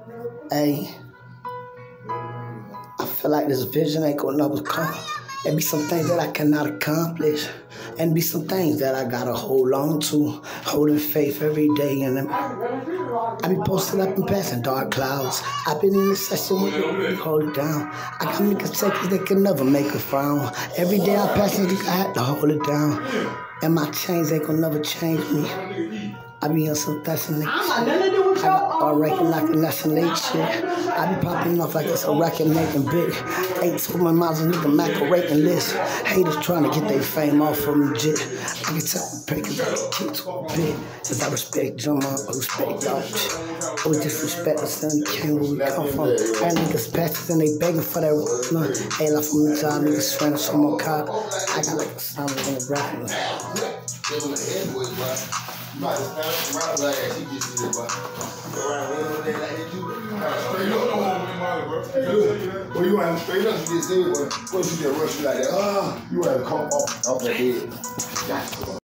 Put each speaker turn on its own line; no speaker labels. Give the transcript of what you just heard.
Hey, I feel like this vision ain't gonna never come. There be some things that I cannot accomplish. And be some things that I gotta hold on to. Holding faith every day. And I be posted up and passing dark clouds. I've been in this session with you, hold it down. I got niggas takers that can never make a frown. Every day I pass it, I had to hold it down. And my chains ain't gonna never change me. I be on some fascination. I got record like a national shit. I be popping off like it's a record making big. 8 to my miles and nigga Mac a rating list. Haters trying to get their fame off of me, jit. I can tell them pray cause I can kick to a bit. Cause I respect Jumma, I respect y'all shit. Always disrespect the son king where we come from. And niggas patches and they begging for that. Hey, like from the job, niggas trying to show more cop. I got like a sound in the bracket. You might have found around like that. She just did it, but around there like that, you straight up. Well, you want to straight up, you just did it, but once you just rush you like that, you want to come off the head.